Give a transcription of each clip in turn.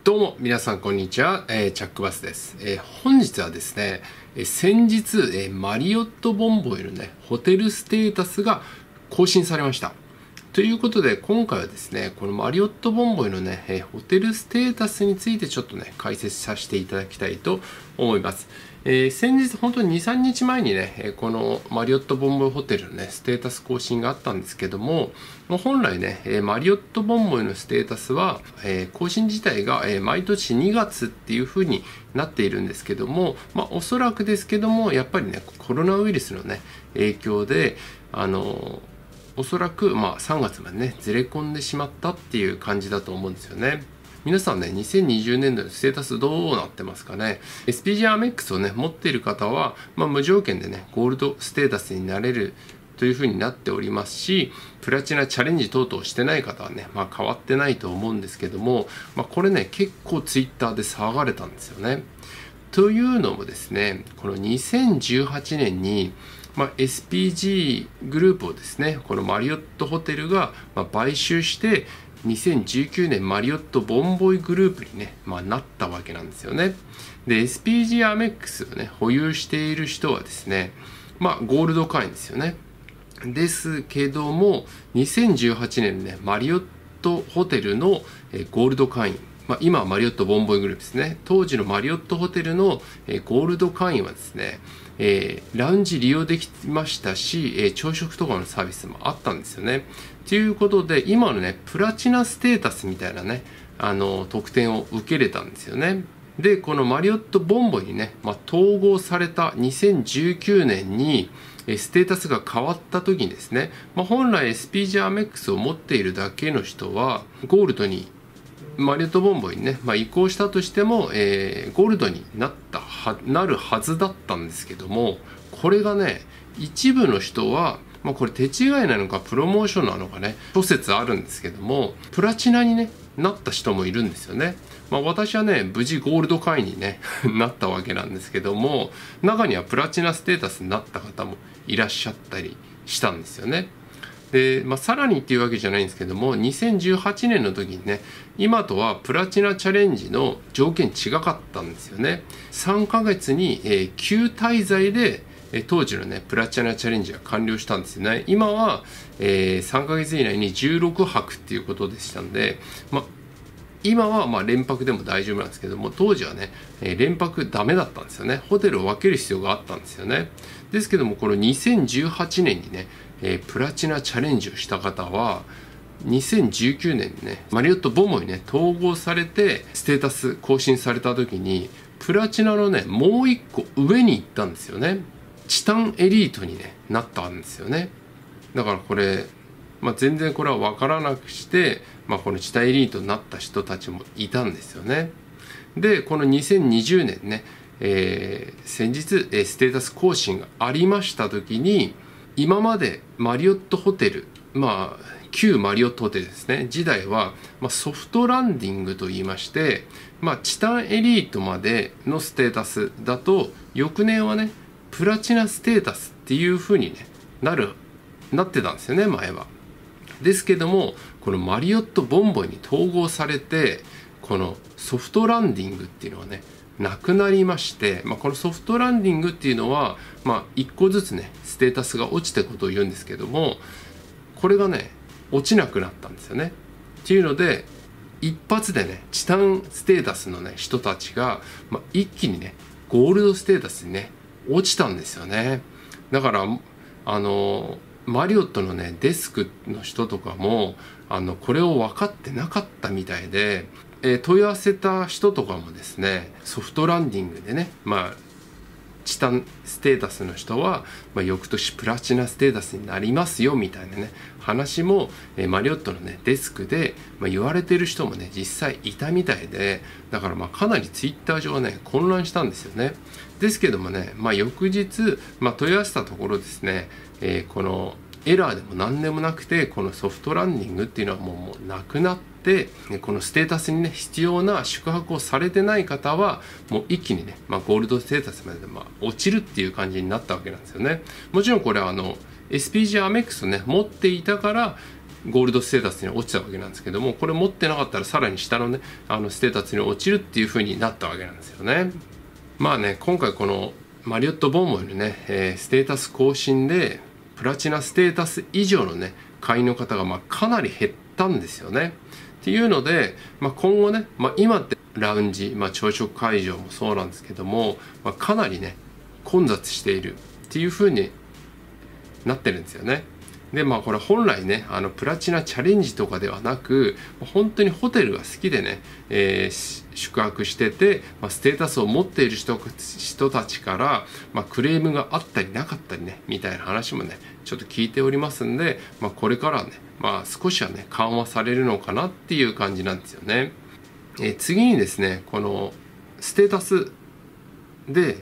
どうも皆さんこんにちは、チャックバスです。本日はですね、先日、マリオットボンボイのねホテルステータスが更新されました。ということで今回はですね、このマリオットボンボイのね、ホテルステータスについてちょっとね解説させていただきたいと思います。先日本当に 2,3 日前にね、このマリオットボンボイホテルのねステータス更新があったんですけども、本来ねマリオットボンボイのステータスは更新自体が毎年2月っていう風になっているんですけども、おそらくですけどもやっぱりねコロナウイルスのね影響でおそらく3月までねずれ込んでしまったっていう感じだと思うんですよね。皆さんね、2020年度のステータスどうなってますかね。 SPG アメックスをね持っている方は、無条件でねゴールドステータスになれるというふうになっておりますし、プラチナチャレンジ等々してない方はね、変わってないと思うんですけども、これね結構ツイッターで騒がれたんですよね。というのもですね、この2018年にSPG グループをですね、このマリオットホテルが買収して2019年マリオットボンボイグループにね、なったわけなんですよね。で SPG アメックスをね保有している人はですね、ゴールド会員ですよね。ですけども2018年ねマリオットホテルのゴールド会員、今はマリオットボンボイグループですね。当時のマリオットホテルのゴールド会員はですね、ラウンジ利用できましたし、朝食とかのサービスもあったんですよね。ということで今のねプラチナステータスみたいなね特典を受けれたんですよね。でこのマリオットボンボイにね、統合された2019年にステータスが変わった時にですね、本来 SPG アメックスを持っているだけの人はゴールドにマリオットボンボイにね、移行したとしても、ゴールドになるはずだったんですけども、これがね一部の人はこれ手違いなのかプロモーションなのかね諸説あるんですけども、プラチナにねなった人もいるんですよね。私はね無事ゴールド会員にねなったわけなんですけども、中にはプラチナステータスになった方もいらっしゃったりしたんですよね。で、さらにっていうわけじゃないんですけども、2018年の時にね今とはプラチナチャレンジの条件違かったんですよね。3ヶ月に9滞在で当時のねプラチナチャレンジが完了したんですよね。今は3ヶ月以内に16泊っていうことでしたんで、今は連泊でも大丈夫なんですけども、当時はね連泊ダメだったんですよね。ホテルを分ける必要があったんですよね。ですけどもこの2018年にねプラチナチャレンジをした方は2019年にねマリオットボンボイにね統合されてステータス更新された時にプラチナのねもう一個上に行ったんですよね。チタンエリートに、ね、なったんですよね。だからこれ、全然これは分からなくして、このチタンエリートになった人たちもいたんですよね。でこの2020年ね、先日ステータス更新がありました時に、今までマリオットホテル、旧マリオットホテルですね時代は、ソフトランディングといいまして、チタンエリートまでのステータスだと翌年はねプラチナステータスっていう風に、ね、なってたんですよね前は。ですけどもこのマリオットボンボイに統合されてこのソフトランディングっていうのはねなくなりまして、このソフトランディングっていうのは、1個ずつねステータスが落ちてことを言うんですけども、これがね落ちなくなったんですよね。っていうので一発でねチタンステータスのね人たちが、一気にねゴールドステータスにね落ちたんですよね。だからマリオットのねデスクの人とかもこれを分かってなかったみたいで、問い合わせた人とかもですねソフトランディングでねチタンステータスの人は、翌年プラチナステータスになりますよみたいなね話も、マリオットのねデスクで、言われてる人もね実際いたみたいで、だからかなりツイッター上はね混乱したんですよね。ですけどもね、翌日、問い合わせたところですね、このエラーでも何でもなくてこのソフトランディングっていうのはもうなくなって、このステータスにね必要な宿泊をされてない方はもう一気にね、ゴールドステータスまで落ちるっていう感じになったわけなんですよね。もちろんこれはSPG アメックスをね持っていたからゴールドステータスに落ちたわけなんですけども、これ持ってなかったらさらに下のねステータスに落ちるっていう風になったわけなんですよね。まあね、今回このマリオットボンボイのね、ステータス更新でプラチナステータス以上のね会員の方がかなり減ったんですよね。っていうので、今後ね、今ってラウンジ、朝食会場もそうなんですけども、かなりね混雑しているっていう風になってるんですよね。でこれ本来ねプラチナチャレンジとかではなく、本当にホテルが好きでね、宿泊してて、ステータスを持っている人たちから、クレームがあったりなかったりねみたいな話もねちょっと聞いておりますんで、これからはね少しはね緩和されるのかなっていう感じなんですよね。次にですね、このステータスで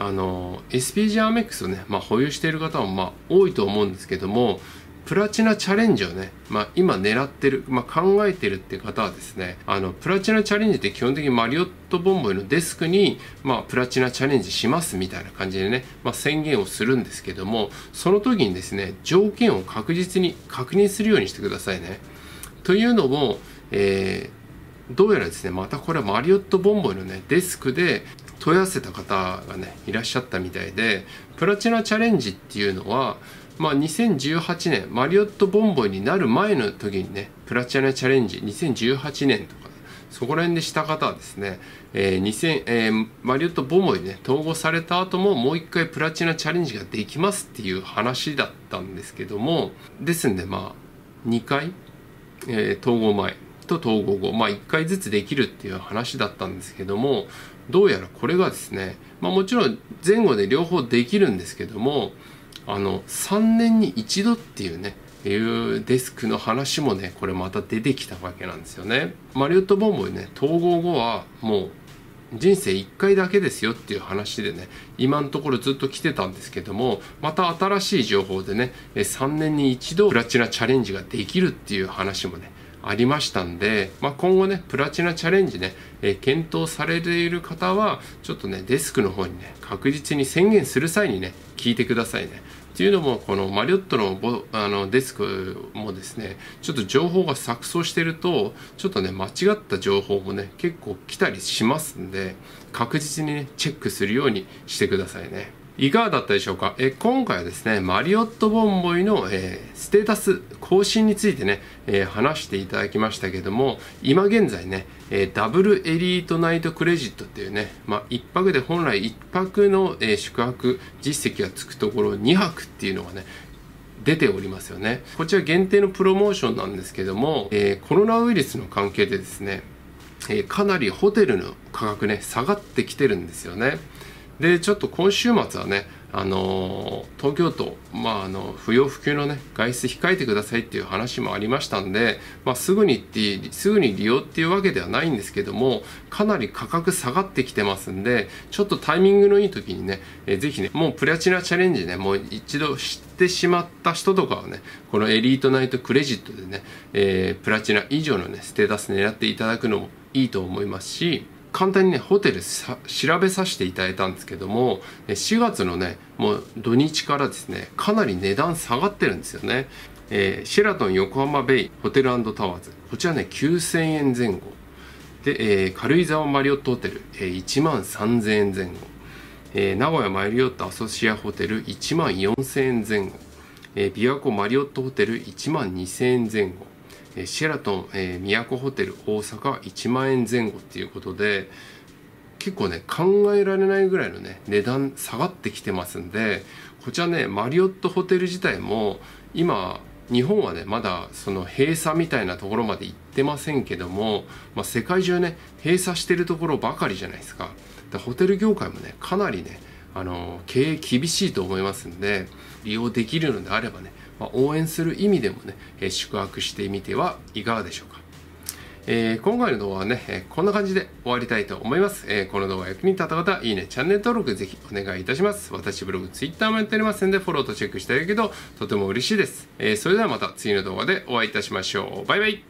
SPG アメックスをね、保有している方も多いと思うんですけども、プラチナチャレンジをね、今狙ってる、考えてるっていう方はですね、プラチナチャレンジって基本的にマリオットボンボイのデスクに、プラチナチャレンジしますみたいな感じでね、宣言をするんですけども、その時にですね、条件を確実に確認するようにしてくださいね。というのも、どうやらですね、またこれはマリオットボンボイのね、デスクで問い合わせた方がね、いらっしゃったみたいで、プラチナチャレンジっていうのは、2018年、マリオットボンボイになる前の時にね、プラチナチャレンジ、2018年とか、そこら辺でした方はですね、マリオットボンボイにね、統合された後ももう一回プラチナチャレンジができますっていう話だったんですけども、ですんで2回、統合前と統合後、1回ずつできるっていう話だったんですけども、どうやらこれがですね、もちろん前後で両方できるんですけども、3年に一度っていうね、いうデスクの話もね、これまた出てきたわけなんですよね。マリオットボンボイね、統合後はもう人生1回だけですよっていう話でね、今のところずっと来てたんですけども、また新しい情報でね、3年に一度プラチナチャレンジができるっていう話もね、ありましたんで、今後ね、プラチナチャレンジね、検討されている方は、ちょっとね、デスクの方にね、確実に宣言する際にね、聞いてくださいね。っていうのも、このマリオットのデスクもですね、ちょっと情報が錯綜してると、ちょっとね、間違った情報もね、結構来たりしますんで、確実にね、チェックするようにしてくださいね。いかがだったでしょうか。今回はですね、マリオットボンボイの、ステータス更新についてね、話していただきましたけども、今現在ね、ダブルエリートナイトクレジットっていうね、1泊で本来1泊の、宿泊実績がつくところ2泊っていうのがね、出ておりますよね。こちら限定のプロモーションなんですけども、コロナウイルスの関係でですね、かなりホテルの価格ね、下がってきてるんですよね。で、ちょっと今週末はね、東京都、不要不急のね、外出控えてくださいっていう話もありましたんで、すぐに利用っていうわけではないんですけども、かなり価格下がってきてますんで、ちょっとタイミングのいい時にね、ぜひね、もうプラチナチャレンジね、もう一度知ってしまった人とかはね、このエリートナイトクレジットでね、プラチナ以上のね、ステータス狙っていただくのもいいと思いますし、簡単にね、ホテル調べさせていただいたんですけども、4月のね、もう土日からですね、かなり値段下がってるんですよね。シェラトン横浜ベイホテル&タワーズ。こちらね、9000円前後。で、軽井沢マリオットホテル、1万3000円前後。名古屋マリオットアソシアホテル、1万4000円前後。琵琶湖マリオットホテル、1万2000円前後。シェラトン、都ホテル大阪1万円前後っていうことで、結構ね、考えられないぐらいのね、値段下がってきてますんで、こちらね、マリオットホテル自体も、今、日本はね、まだその閉鎖みたいなところまで行ってませんけども、世界中ね、閉鎖してるところばかりじゃないですか。ホテル業界もね、かなりね、経営厳しいと思いますんで、利用できるのであればね、応援する意味でもね、宿泊してみてはいかがでしょうか。今回の動画はね、こんな感じで終わりたいと思います。この動画役に立った方、いいね、チャンネル登録ぜひお願いいたします。私ブログ、Twitter もやっておりますので、フォローとチェックしていただけるととても嬉しいです。それではまた次の動画でお会いいたしましょう。バイバイ。